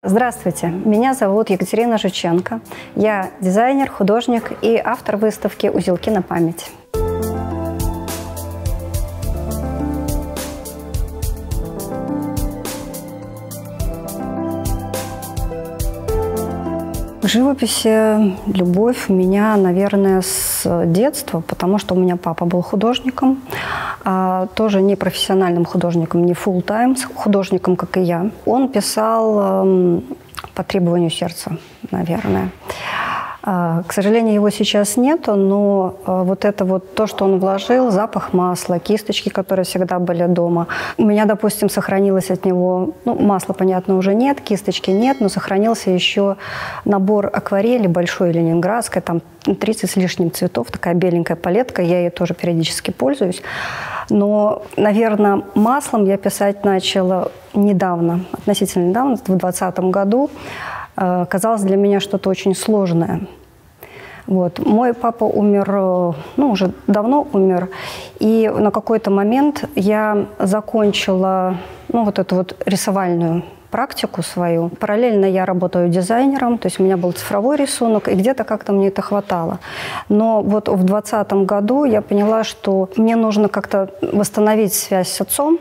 Здравствуйте, меня зовут Екатерина Жученко. Я дизайнер, художник и автор выставки «Узелки на память». К живописи любовь у меня, наверное, с детства, потому что у меня папа был художником, тоже не профессиональным художником, не full-time художником, как и я. Он писал по требованию сердца, наверное. К сожалению, его сейчас нету, но вот это вот то, что он вложил, запах масла, кисточки, которые всегда были дома. У меня, допустим, сохранилось от него, масла, понятно, уже нет, кисточки нет, но сохранился еще набор акварели большой ленинградской, там 30 с лишним цветов, такая беленькая палетка, я ей тоже периодически пользуюсь. Но, наверное, маслом я писать начала недавно, относительно недавно, в 2020 году. Казалось для меня что-то очень сложное. Вот. Мой папа умер, уже давно умер, и на какой-то момент я закончила вот эту вот рисовальную практику свою. Параллельно я работаю дизайнером, то есть у меня был цифровой рисунок, и где-то как-то мне это хватало. Но вот в 2020 году я поняла, что мне нужно как-то восстановить связь с отцом,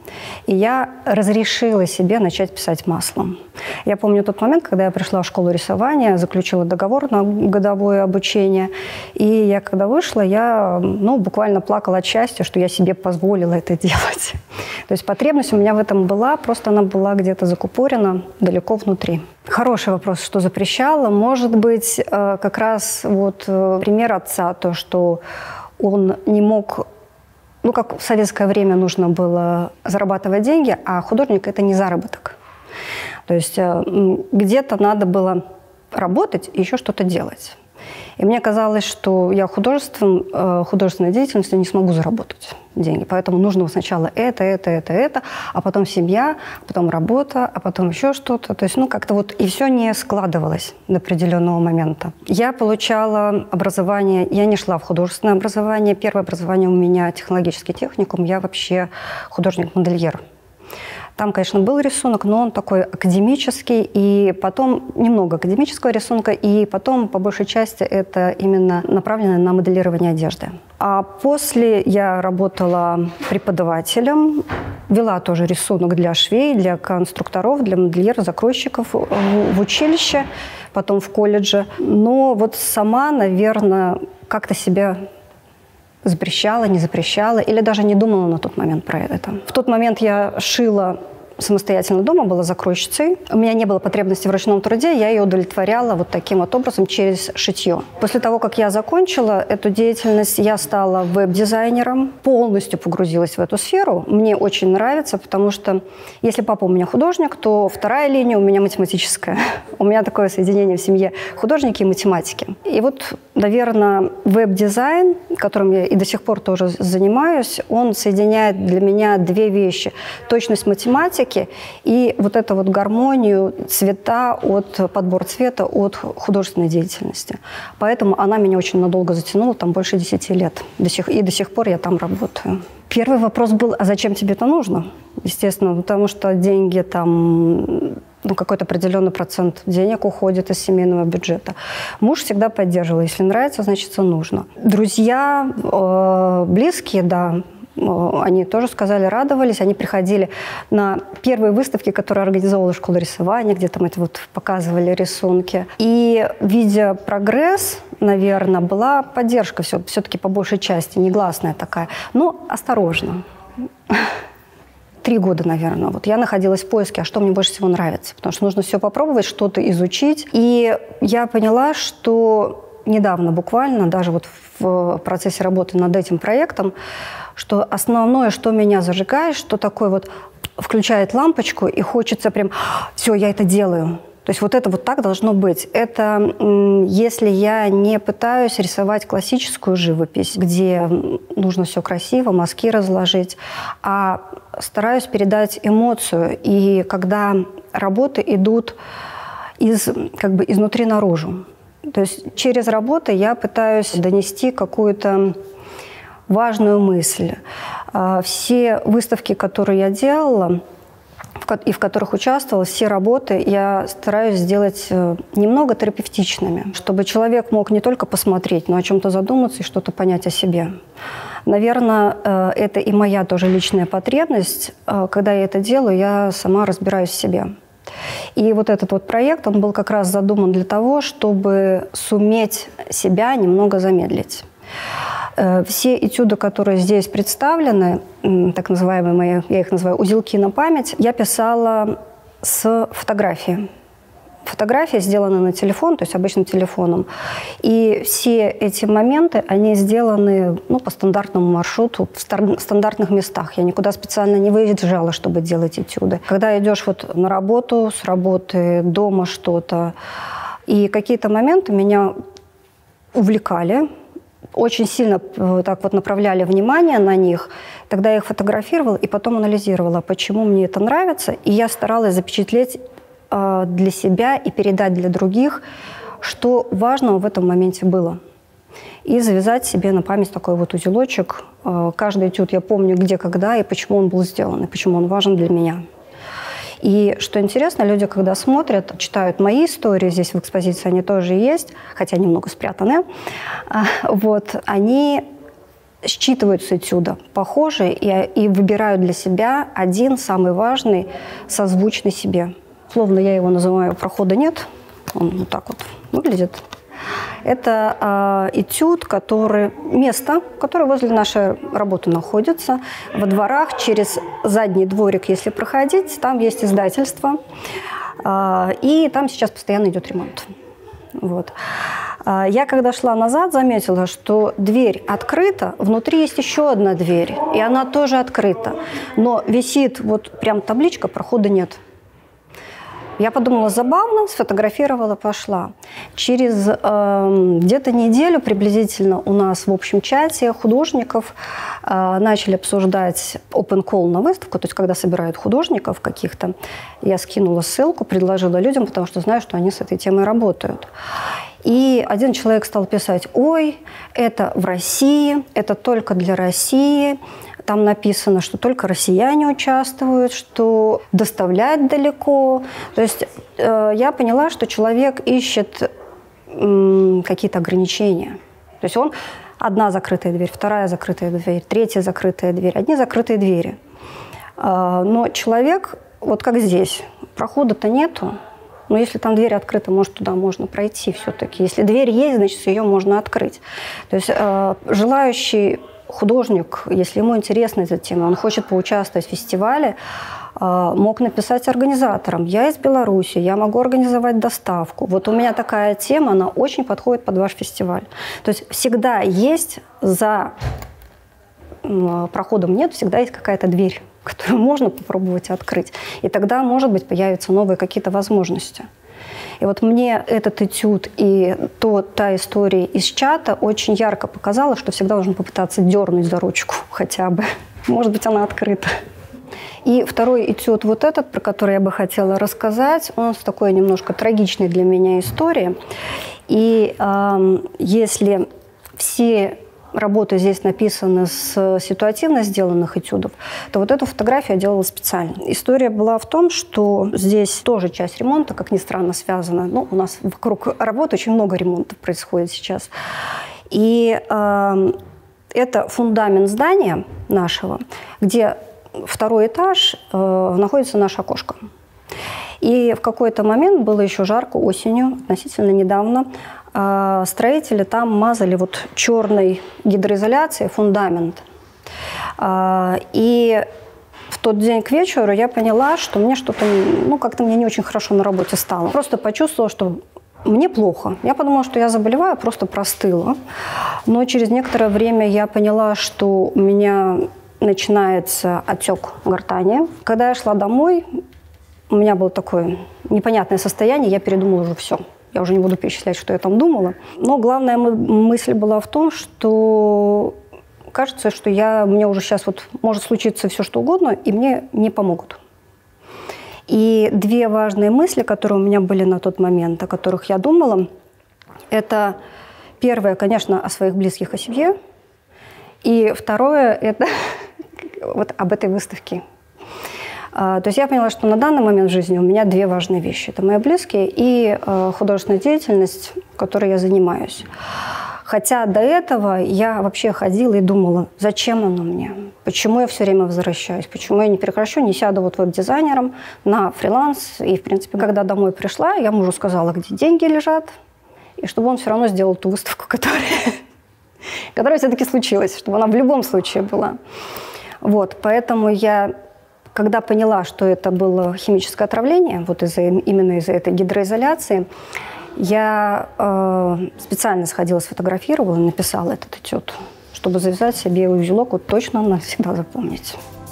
и я разрешила себе начать писать маслом. Я помню тот момент, когда я пришла в школу рисования, заключила договор на годовое обучение. И я, когда вышла, я буквально плакала от счастья, что я себе позволила это делать. То есть потребность у меня в этом была, просто она была где-то закупорена далеко внутри. Хороший вопрос, что запрещало. Может быть, как раз вот пример отца, то, что он не мог... как в советское время нужно было зарабатывать деньги, а художник – это не заработок. То есть где-то надо было работать и еще что-то делать. И мне казалось, что я художественной деятельностью не смогу заработать деньги. Поэтому нужно сначала это, а потом семья, потом работа, а потом еще что-то. То есть, как-то вот и все не складывалось до определенного момента. Я получала образование, я не шла в художественное образование. Первое образование у меня технологический техникум, я вообще художник-модельер. Там, конечно, был рисунок, но он такой академический, и потом немного академического рисунка, и потом, по большей части, это именно направлено на моделирование одежды. А после я работала преподавателем, вела тоже рисунок для швей, для конструкторов, для модельеров, закройщиков в училище, потом в колледже. Но вот сама, наверное, как-то себя... запрещала, не запрещала, или даже не думала на тот момент про это. В тот момент я шила самостоятельно дома, была закройщицей. У меня не было потребности в ручном труде, я ее удовлетворяла вот таким вот образом через шитье. После того, как я закончила эту деятельность, я стала веб-дизайнером, полностью погрузилась в эту сферу. Мне очень нравится, потому что если папа у меня художник, то вторая линия у меня математическая. У меня такое соединение в семье художники и математики. И вот, наверное, веб-дизайн, которым я и до сих пор тоже занимаюсь, он соединяет для меня две вещи. Точность математики и вот эту вот гармонию цвета, подбор цвета от художественной деятельности. Поэтому она меня очень надолго затянула, там больше 10 лет. И до сих пор я там работаю. Первый вопрос был, а зачем тебе это нужно? Естественно, потому что деньги там... какой-то определенный процент денег уходит из семейного бюджета. Муж всегда поддерживал. Если нравится, значит, нужно. Друзья, близкие, да, они тоже сказали, радовались. Они приходили на первые выставки, которые организовывала школа рисования, где там показывали рисунки. И, видя прогресс, наверное, была поддержка все-таки по большей части, негласная такая. Но осторожно. 3 года, наверное. Вот я находилась в поиске, а что мне больше всего нравится. Потому что нужно все попробовать, что-то изучить. И я поняла, что недавно буквально, даже вот в процессе работы над этим проектом, что основное, что меня зажигает, что такое вот включает лампочку, и хочется прям, все, я это делаю. То есть вот это вот так должно быть. Это если я не пытаюсь рисовать классическую живопись, где нужно все красиво, мазки разложить, а стараюсь передать эмоцию. И когда работы идут изнутри наружу. То есть через работу я пытаюсь донести какую-то важную мысль. Все выставки, которые я делала, и в которых участвовала, все работы я стараюсь сделать немного терапевтичными, чтобы человек мог не только посмотреть, но о чем-то задуматься и что-то понять о себе. Наверное, это и моя тоже личная потребность. Когда я это делаю, я сама разбираюсь в себе. И вот этот вот проект, он был как раз задуман для того, чтобы суметь себя немного замедлить. Все этюды, которые здесь представлены, так называемые, я их называю узелки на память, я писала с фотографии. Фотографии сделаны на телефон, то есть обычным телефоном. И все эти моменты, они сделаны по стандартному маршруту, в стандартных местах. Я никуда специально не выезжала, чтобы делать этюды. Когда идешь вот на работу, с работы, дома что-то, и какие-то моменты меня увлекали, очень сильно так вот направляли внимание на них, тогда я их фотографировала и потом анализировала, почему мне это нравится, и я старалась запечатлеть для себя и передать для других, что важного в этом моменте было. И завязать себе на память такой вот узелочек. Каждый этюд я помню, где, когда и почему он был сделан, и почему он важен для меня. И что интересно, люди, когда смотрят, читают мои истории, здесь в экспозиции они тоже есть, хотя немного спрятаны, вот, они считывают с этюда похожие и выбирают для себя один самый важный, созвучный себе. Словно я его называю «Прохода нет», он вот так вот выглядит. Это этюд, место, которое возле нашей работы находится. Во дворах, через задний дворик, если проходить, там есть издательство. И там сейчас постоянно идет ремонт. Вот. Я, когда шла назад, заметила, что дверь открыта, внутри есть еще одна дверь, и она тоже открыта. Но висит вот прям табличка «Прохода нет». Я подумала, забавно, сфотографировала, пошла. Через где-то неделю приблизительно у нас в общем чате художников начали обсуждать open call на выставку, то есть когда собирают художников каких-то. Я скинула ссылку, предложила людям, потому что знаю, что они с этой темой работают. И один человек стал писать: «Ой, это в России, это только для России». Там написано, что только россияне участвуют, что доставлять далеко. То есть я поняла, что человек ищет какие-то ограничения. То есть одна закрытая дверь, вторая закрытая дверь, третья закрытая дверь, одни закрытые двери. Но человек, вот как здесь, прохода-то нету. Но если там дверь открыта, может, туда можно пройти все-таки. Если дверь есть, значит, ее можно открыть. То есть желающий художник, если ему интересна эта тема, он хочет поучаствовать в фестивале, мог написать организаторам: «Я из Беларуси, я могу организовать доставку. Вот у меня такая тема, она очень подходит под ваш фестиваль». То есть всегда есть, за проходом нет, всегда есть какая-то дверь, которую можно попробовать открыть. И тогда, может быть, появятся новые какие-то возможности. И вот мне этот этюд и та история из чата очень ярко показала, что всегда нужно попытаться дернуть за ручку хотя бы. Может быть, она открыта. И второй этюд, вот этот, про который я бы хотела рассказать, он с такой немножко трагичной для меня историей. И если все работы здесь написаны с ситуативно сделанных этюдов, то вот эту фотографию я делала специально. История была в том, что здесь тоже часть ремонта, как ни странно, связана. Ну, у нас вокруг работы очень много ремонтов происходит сейчас. И это фундамент здания нашего, где второй этаж находится наше окошко. И в какой-то момент, было еще жарко осенью, относительно недавно, строители там мазали вот черной гидроизоляцией фундамент. И в тот день к вечеру я поняла, что мне что-то, как-то мне не очень хорошо на работе стало. Просто почувствовала, что мне плохо. Я подумала, что я заболеваю, просто простыла. Но через некоторое время я поняла, что у меня начинается отек гортани. Когда я шла домой, у меня было такое непонятное состояние, я передумала уже все. Я уже не буду перечислять, что я там думала. Но главная мысль была в том, что кажется, что мне уже сейчас может случиться все, что угодно, и мне не помогут. И две важные мысли, которые у меня были на тот момент, о которых я думала, это первое, конечно, о своих близких, о семье. И второе, это вот об этой выставке. То есть я поняла, что на данный момент в жизни у меня две важные вещи. Это мои близкие и художественная деятельность, которой я занимаюсь. Хотя до этого я вообще ходила и думала, зачем оно мне? Почему я все время возвращаюсь? Почему я не прекращу, не сяду вот веб-дизайнером на фриланс? И, в принципе, когда домой пришла, я мужу сказала, где деньги лежат, и чтобы он все равно сделал ту выставку, которая все-таки случилась, чтобы она в любом случае была. Вот, поэтому я, когда поняла, что это было химическое отравление, вот именно из-за этой гидроизоляции, я специально сходила, сфотографировала, написала этот этюд, чтобы завязать себе узелок, вот точно навсегда запомнить.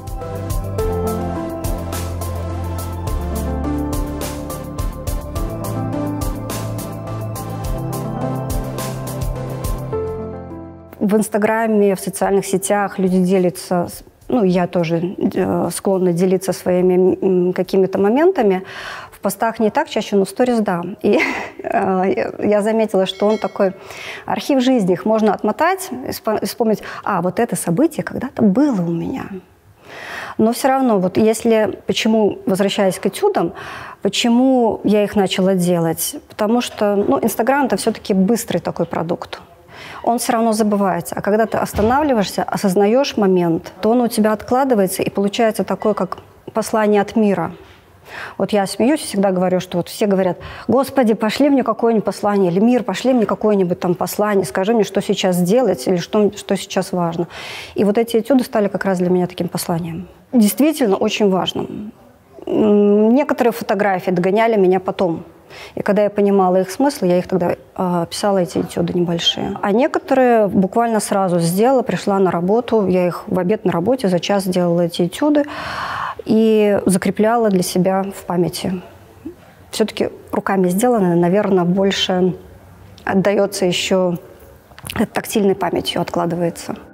В Инстаграме, в социальных сетях люди делятся, ну, я тоже склонна делиться своими какими-то моментами. В постах не так чаще, но в сторис да. И я заметила, что он такой архив жизни, их можно отмотать и вспомнить, вот это событие когда-то было у меня. Но все равно, вот если, почему, возвращаясь к этюдам, почему я их начала делать? Потому что, ну, Инстаграм – это все-таки быстрый такой продукт. Он все равно забывается. А когда ты останавливаешься, осознаешь момент, то он у тебя откладывается, и получается такое, как послание от мира. Вот я смеюсь и всегда говорю, что вот все говорят, Господи, пошли мне какое-нибудь послание, или мир, пошли мне какое-нибудь там послание, скажи мне, что сейчас делать, или что сейчас важно. И вот эти этюды стали как раз для меня таким посланием. Действительно очень важным. Некоторые фотографии догоняли меня потом. И когда я понимала их смысл, я их тогда писала, эти этюды небольшие. А некоторые буквально сразу сделала, пришла на работу, я их в обед на работе за час сделала эти этюды и закрепляла для себя в памяти. Все-таки руками сделанное, наверное, больше отдается еще тактильной памятью, откладывается.